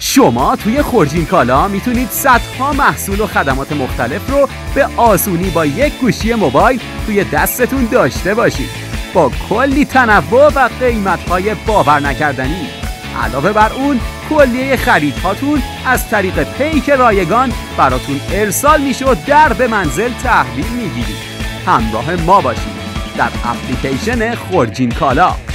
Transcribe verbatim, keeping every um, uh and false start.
شما توی خورجین کالا میتونید صدها محصول و خدمات مختلف رو به آسونی با یک گوشی موبایل توی دستتون داشته باشید با کلی تنوع و قیمت‌های باور نکردنی. علاوه بر اون کلیه خریدهاتون از طریق پیک رایگان براتون ارسال میشه و در به منزل تحویل میگیرید. همراه ما باشید در اپلیکیشن خورجین کالا.